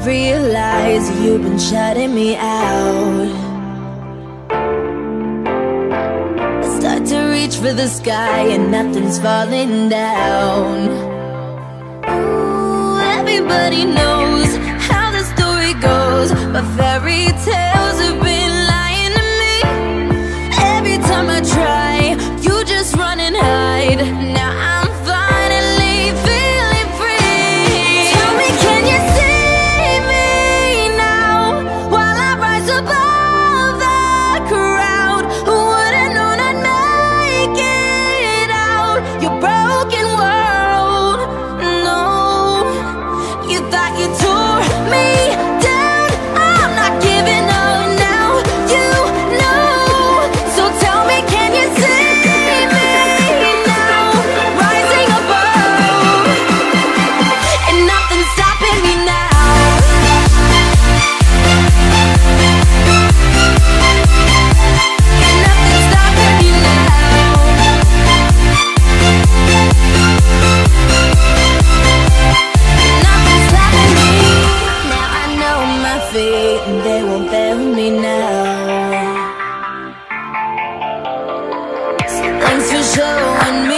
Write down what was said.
realize you've been shutting me out. I start to reach for the sky and nothing's falling down. Ooh, everybody knows how the story goes, but fairy tales have been lying to me. Every time I try, you just run and hide. Now I'm finally feeling free. Tell me, can you see me now, while I rise above the crowd? Who would've known I'd make it out your broken world? No, you thought you tore me down. I'm not giving up now, you know. So tell me, can you see me now, rising above, and nothing's stopping me now. And nothing's stopping me now. Nothing's stopping me. Now I know my fate, and they won't fail me now. So thanks for showing me